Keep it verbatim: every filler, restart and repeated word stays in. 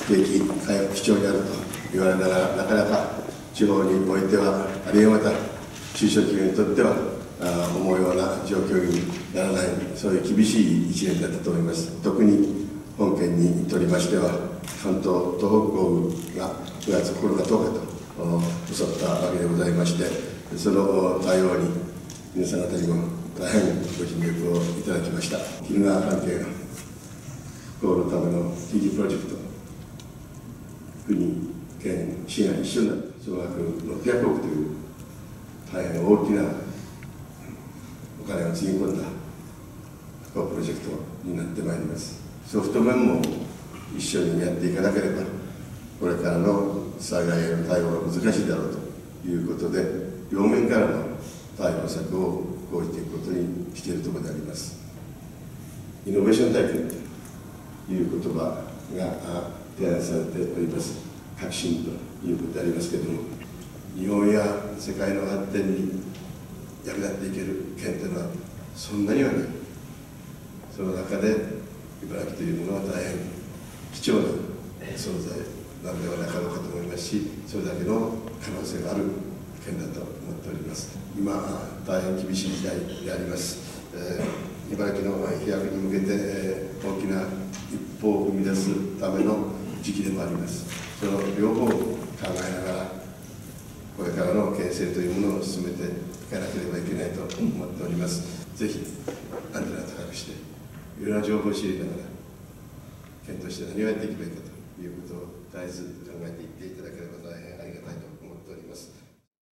景気回復基調にあると言われながら、なかなか地方においては、あるいはまた中小企業にとってはあ思うような状況にならない、そういう厳しい一年だったと思います。特に本県にとりましては、関東東北豪雨がくがつここのかとおかと襲ったわけでございまして、その対応に皆さん方にも大変ご尽力をいただきました。鬼怒川関係復興のための ティージー プロジェクト、国、県、市が一緒になって総額ろっぴゃくおくという大変大きなお金をつぎ込んだ復興プロジェクトになってまいります。ソフト面も一緒にやっていかなければ、これからの災害への対応が難しいだろうということで、両面からの対応策を講じていくことにしているところであります。イノベーション体験という言葉が提案されております。革新ということでありますけれども、日本や世界の発展に役立っていける県というのはそんなにはない。その中で茨城というものは大変貴重な存在なのではなかろうかと思いますし、それだけの可能性がある県だと思っております。今、大変厳しい時代であります。えー、茨城の飛躍に向けて、えー、大きな一歩を踏み出すための時期でもあります。その両方を考えながら、これからの県政というものを進めていかなければいけないと思っております。ぜひ、アンテナを高くして、いろいろな情報を知りながら、県として何をやっていけばいいかということを絶えず考えていっていただければ大変ありがたいと